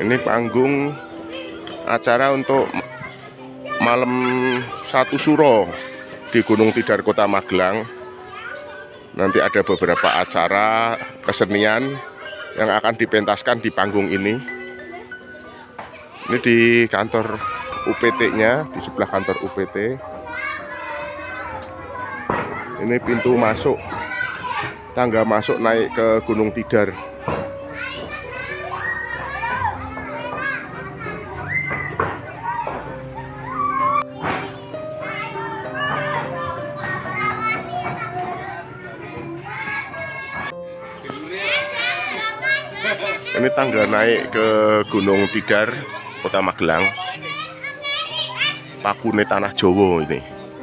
Ini panggung acara untuk malam 1 Suro di Gunung Tidar, Kota Magelang. Nanti ada beberapa acara kesenian yang akan dipentaskan di panggung ini. Ini di kantor UPT-nya, di sebelah kantor UPT. Ini pintu masuk, tangga masuk naik ke Gunung Tidar. Ini tangga naik ke Gunung Tidar, Kota Magelang. Pakune Tanah Jowo ini.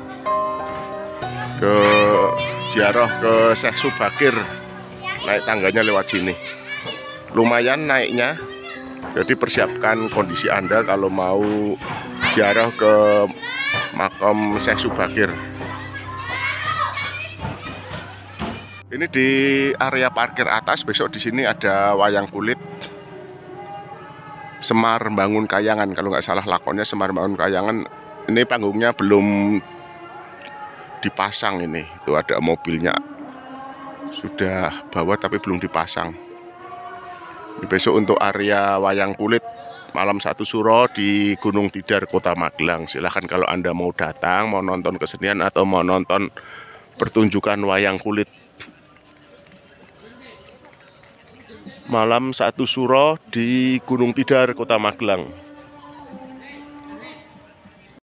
Ke ziarah ke Syekh Subakir. Naik tangganya lewat sini. Lumayan naiknya. Jadi persiapkan kondisi Anda kalau mau ziarah ke makam Syekh Subakir. Ini di area parkir atas. Besok di sini ada wayang kulit Semar Bangun Kayangan, kalau nggak salah lakonnya Semar Bangun Kayangan. Ini panggungnya belum dipasang. Ini itu ada mobilnya sudah bawa tapi belum dipasang. Ini besok untuk area wayang kulit malam 1 Suro di Gunung Tidar, Kota Magelang. Silahkan kalau Anda mau datang, mau nonton kesenian atau mau nonton pertunjukan wayang kulit malam 1 Suro di Gunung Tidar, Kota Magelang.